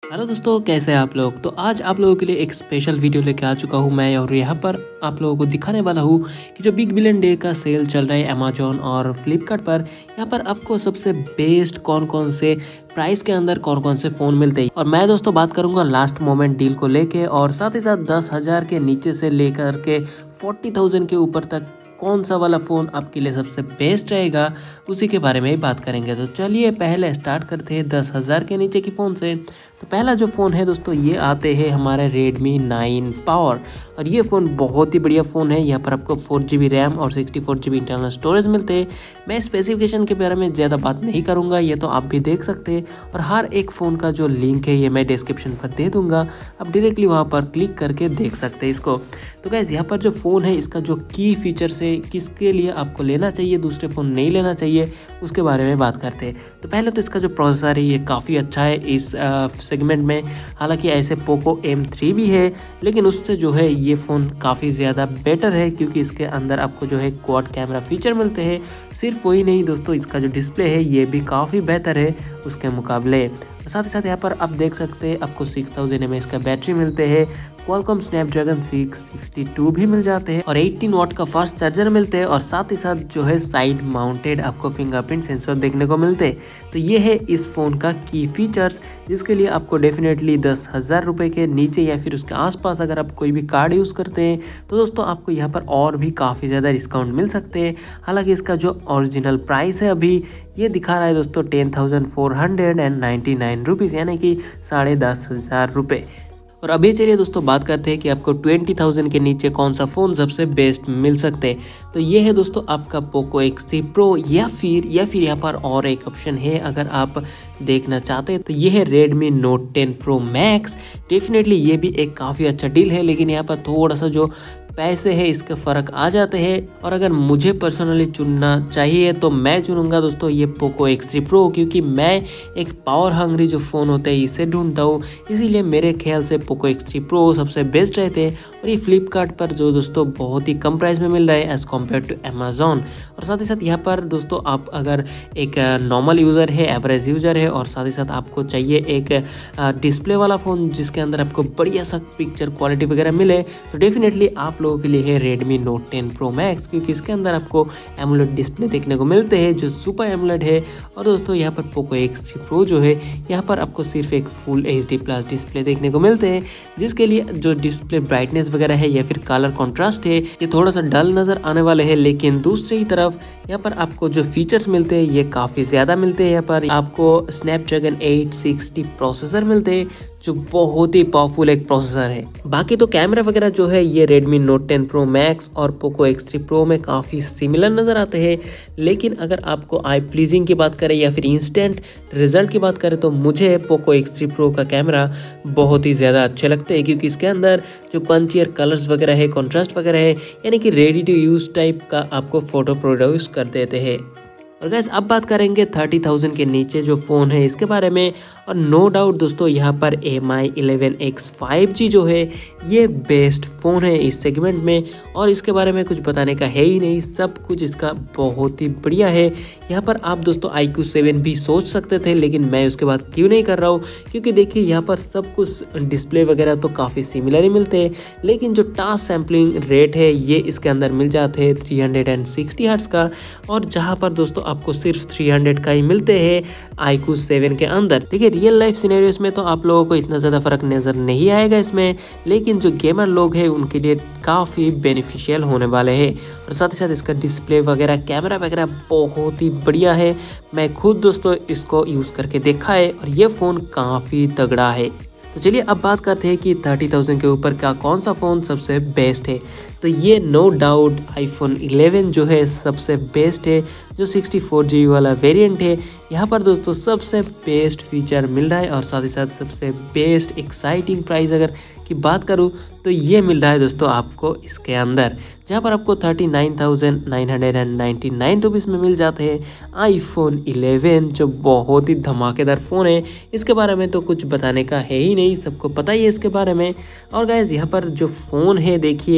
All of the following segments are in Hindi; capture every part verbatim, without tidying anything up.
हेलो दोस्तों, कैसे हैं आप लोग। तो आज आप लोगों के लिए एक स्पेशल वीडियो लेके आ चुका हूँ मैं, और यहाँ पर आप लोगों को दिखाने वाला हूँ कि जो बिग बिलियन डे का सेल चल रहा है अमेजोन और फ्लिपकार्ट पर, यहाँ पर आपको सबसे बेस्ट कौन कौन से प्राइस के अंदर कौन कौन से फ़ोन मिलते हैं। और मैं दोस्तों बात करूंगा लास्ट मोमेंट डील को लेके, और साथ ही साथ दस हज़ार के नीचे से लेकर के फोर्टी थाउजेंड के ऊपर तक कौन सा वाला फ़ोन आपके लिए सबसे बेस्ट रहेगा, उसी के बारे में ही बात करेंगे। तो चलिए पहले स्टार्ट करते हैं दस हज़ार के नीचे की फ़ोन से। तो पहला जो फ़ोन है दोस्तों, ये आते हैं हमारे रेडमी नाइन पावर, और ये फ़ोन बहुत ही बढ़िया फ़ोन है। यहाँ पर आपको फोर जी बी रैम और sixty four G B internal storage मिलते हैं। मैं स्पेसिफिकेशन के बारे में ज़्यादा बात नहीं करूँगा, ये तो आप भी देख सकते हैं, और हर एक फ़ोन का जो लिंक है ये मैं डिस्क्रिप्शन पर दे दूँगा, आप डायरेक्टली वहाँ पर क्लिक करके देख सकते हैं इसको। तो गाइस यहाँ पर जो फ़ोन है, इसका जो की फीचर्स है, किसके लिए आपको लेना चाहिए, दूसरे फ़ोन नहीं लेना चाहिए, उसके बारे में बात करते हैं। तो पहले तो इसका जो प्रोसेसर है ये काफ़ी अच्छा है इस सेगमेंट में। हालांकि ऐसे पोको एम थ्री भी है, लेकिन उससे जो है ये फ़ोन काफ़ी ज़्यादा बेटर है, क्योंकि इसके अंदर आपको जो है क्वाड कैमरा फीचर मिलते हैं। सिर्फ वही नहीं दोस्तों, इसका जो डिस्प्ले है ये भी काफ़ी बेहतर है उसके मुकाबले। साथ ही साथ यहाँ पर आप देख सकते हैं आपको सिक्स थाउजेंड एम एच का बैटरी मिलते हैं, Qualcomm Snapdragon six sixty two भी मिल जाते हैं, और एटीन वाट का फास्ट चार्जर मिलते हैं, और साथ ही साथ जो है साइड माउंटेड आपको फिंगरप्रिंट सेंसर देखने को मिलते हैं। तो ये है इस फ़ोन का की फीचर्स, जिसके लिए आपको डेफिनेटली दस हज़ार रुपये के नीचे या फिर उसके आसपास अगर आप कोई भी कार्ड यूज़ करते हैं तो दोस्तों आपको यहाँ पर और भी काफ़ी ज़्यादा डिस्काउंट मिल सकते हैं। हालांकि इसका जो ओरिजिनल प्राइस है अभी ये दिखा रहा है दोस्तों ten thousand four hundred and ninety nine rupees, यानी कि साढ़े दस हज़ार रुपये। और अभी चलिए दोस्तों बात करते हैं कि आपको ट्वेंटी थाउजेंड के नीचे कौन सा फ़ोन सबसे बेस्ट मिल सकते हैं। तो ये है दोस्तों आपका पोको एक्स थ्री प्रो, या फिर या फिर यहाँ पर और एक ऑप्शन है अगर आप देखना चाहते हैं, तो ये है Redmi Note ten Pro Max. Definitely ये भी एक काफ़ी अच्छा डील है, लेकिन यहाँ पर थोड़ा सा जो पैसे है इसके फ़र्क आ जाते हैं। और अगर मुझे पर्सनली चुनना चाहिए तो मैं चुनूंगा दोस्तों ये पोको एक्स थ्री प्रो, क्योंकि मैं एक पावर हंग्री जो फ़ोन होते हैं इसे ढूंढता हूँ, इसीलिए मेरे ख्याल से पोको एक्स थ्री प्रो सबसे बेस्ट रहते हैं। और ये फ्लिपकार्ट पर जो दोस्तों बहुत ही कम प्राइस में मिल रहा है एज़ कम्पेयर टू अमेजोन। और साथ ही साथ यहाँ पर दोस्तों आप अगर एक नॉर्मल यूज़र है, एवरेज यूज़र है, और साथ ही साथ आपको चाहिए एक डिस्प्ले वाला फ़ोन जिसके अंदर आपको बढ़िया सा पिक्चर क्वालिटी वगैरह मिले, तो डेफिनेटली आप लोगों के लिए है Redmi Note ten Pro Max, क्योंकि इसके अंदर आपको एमोलेड डिस्प्ले देखने को मिलते हैं जो सुपर एमोलेड है। और दोस्तों यहाँ पर पोको एक्स थ्री प्रो जो है, यहाँ पर आपको सिर्फ एक full H D plus display देखने को मिलते हैं, जिसके लिए जो डिस्प्ले ब्राइटनेस वगैरह है या फिर कलर कॉन्ट्रास्ट है ये थोड़ा सा डल नज़र आने वाले हैं। लेकिन दूसरी तरफ यहाँ पर आपको जो फीचर्स मिलते हैं ये काफ़ी ज़्यादा मिलते हैं। यहाँ पर आपको स्नैपड्रैगन एट सिक्सटी प्रोसेसर मिलते हैं, जो बहुत ही पावरफुल एक प्रोसेसर है। बाकी तो कैमरा वगैरह जो है ये Redmi Note ten Pro Max और पोको एक्स थ्री प्रो में काफ़ी सिमिलर नज़र आते हैं। लेकिन अगर आपको आई प्लीजिंग की बात करें या फिर इंस्टेंट रिजल्ट की बात करें, तो मुझे पोको एक्स थ्री प्रो का कैमरा बहुत ही ज़्यादा अच्छे लगते हैं, क्योंकि इसके अंदर जो पंचियर कलर्स वगैरह है, कॉन्ट्रास्ट वगैरह है, यानी कि रेडी टू यूज़ टाइप का आपको फ़ोटो प्रोड्यूस कर देते हैं। और गैस अब बात करेंगे थर्टी थाउजेंड के नीचे जो फ़ोन है इसके बारे में। और नो डाउट दोस्तों यहाँ पर M I eleven X five G जो है ये बेस्ट फ़ोन है इस सेगमेंट में, और इसके बारे में कुछ बताने का है ही नहीं, सब कुछ इसका बहुत ही बढ़िया है। यहाँ पर आप दोस्तों आई क्यू सेवन भी सोच सकते थे, लेकिन मैं उसके बाद क्यों नहीं कर रहा हूँ, क्योंकि देखिए यहाँ पर सब कुछ डिस्प्ले वगैरह तो काफ़ी सिमिलर ही मिलते हैं, लेकिन जो टास्क सैम्पलिंग रेट है ये इसके अंदर मिल जाते हैं three hundred and sixty hertz का, और जहाँ पर दोस्तों आपको सिर्फ थ्री हंड्रेड का ही मिलते हैं आई क्यू सेवन के अंदर। देखिए रियल लाइफ सिनेरियोस में तो आप लोगों को इतना ज़्यादा फर्क नज़र नहीं आएगा इसमें, लेकिन जो गेमर लोग हैं उनके लिए काफ़ी बेनिफिशियल होने वाले हैं। और साथ ही साथ इसका डिस्प्ले वगैरह कैमरा वगैरह बहुत ही बढ़िया है। मैं खुद दोस्तों इसको यूज़ करके देखा है, और ये फ़ोन काफ़ी तगड़ा है। तो चलिए अब बात करते हैं कि थर्टी थाउजेंड के ऊपर का कौन सा फ़ोन सबसे बेस्ट है। तो ये नो डाउट आईफोन इलेवन जो है सबसे बेस्ट है, जो सिक्सटी फोर जी बी वाला वेरिएंट है। यहाँ पर दोस्तों सबसे बेस्ट फीचर मिल रहा है, और साथ ही साथ सबसे बेस्ट एक्साइटिंग प्राइस अगर की बात करूँ तो ये मिल रहा है दोस्तों आपको इसके अंदर, जहाँ पर आपको thirty nine thousand nine hundred and ninety nine rupees में मिल जाते हैं आईफोन इलेवन, जो बहुत ही धमाकेदार फ़ोन है। इसके बारे में तो कुछ बताने का है ही नहीं, सबको पता ही है इसके बारे में। और गाइस यहाँ पर जो फ़ोन है देखिए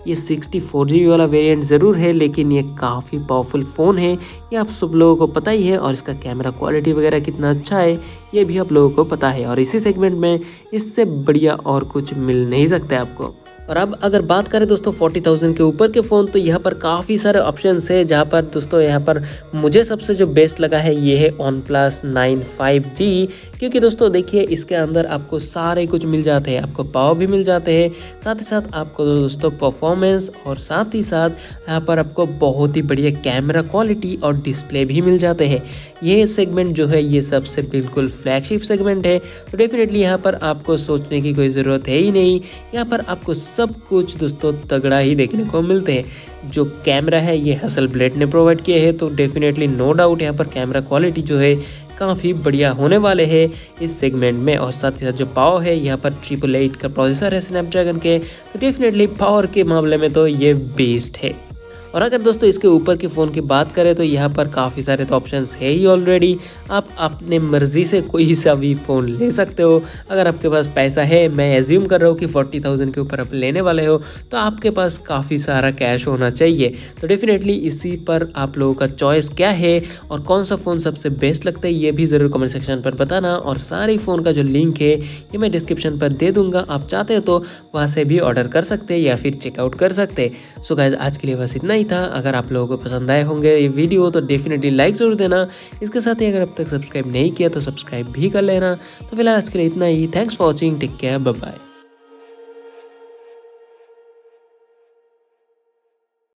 ये सिक्सटी फोर जी बी वाला वेरिएंट ज़रूर है, लेकिन ये काफ़ी पावरफुल फ़ोन है, ये आप सब लोगों को पता ही है। और इसका कैमरा क्वालिटी वगैरह कितना अच्छा है ये भी आप लोगों को पता है, और इसी सेगमेंट में इससे बढ़िया और कुछ मिल नहीं सकता आपको। और अब अगर बात करें दोस्तों फोर्टी थाउजेंड के ऊपर के फ़ोन, तो यहाँ पर काफ़ी सारे ऑप्शंस है, जहाँ पर दोस्तों यहाँ पर मुझे सबसे जो बेस्ट लगा है ये है OnePlus nine five G, क्योंकि दोस्तों देखिए इसके अंदर आपको सारे कुछ मिल जाते हैं, आपको पावर भी मिल जाते हैं, साथ ही साथ आपको दोस्तों परफॉर्मेंस, और साथ ही साथ यहाँ पर आपको बहुत ही बढ़िया कैमरा क्वालिटी और डिस्प्ले भी मिल जाते हैं। ये सेगमेंट जो है ये सबसे बिल्कुल फ्लैगशिप सेगमेंट है, तो डेफिनेटली यहाँ पर आपको सोचने की कोई ज़रूरत है ही नहीं। यहाँ पर आपको सब कुछ दोस्तों तगड़ा ही देखने को मिलते हैं। जो कैमरा है ये हसलब्लेड ने प्रोवाइड किए हैं, तो डेफिनेटली नो डाउट यहाँ पर कैमरा क्वालिटी जो है काफ़ी बढ़िया होने वाले हैं इस सेगमेंट में। और साथ ही साथ जो पावर है यहाँ पर ट्रिपल एट का प्रोसेसर है स्नैपड्रैगन के, तो डेफिनेटली पावर के मामले में तो ये बेस्ट है। और अगर दोस्तों इसके ऊपर के फ़ोन की बात करें तो यहाँ पर काफ़ी सारे तो ऑप्शंस है ही ऑलरेडी, आप अपने मर्ज़ी से कोई सा भी फ़ोन ले सकते हो। अगर आपके पास पैसा है, मैं एज्यूम कर रहा हूँ कि फोर्टी थाउजेंड के ऊपर आप लेने वाले हो, तो आपके पास काफ़ी सारा कैश होना चाहिए। तो डेफिनेटली इसी पर आप लोगों का चॉइस क्या है और कौन सा फ़ोन सबसे बेस्ट लगता है ये भी ज़रूर कमेंट सेक्शन पर बताना। और सारे फ़ोन का जो लिंक है ये मैं डिस्क्रिप्शन पर दे दूँगा, आप चाहते हो तो वहाँ से भी ऑर्डर कर सकते हैं या फिर चेकआउट कर सकते हैं। सो गाइस आज के लिए बस इतना ही था। अगर आप लोगों को पसंद आए होंगे ये वीडियो तो डेफिनेटली लाइक ज़रूर देना। इसके साथ ही अगर अब तक सब्सक्राइब नहीं किया तो सब्सक्राइब भी कर लेना। तो फिलहाल आज के लिए इतना ही। Thanks for watching, take care, bye bye.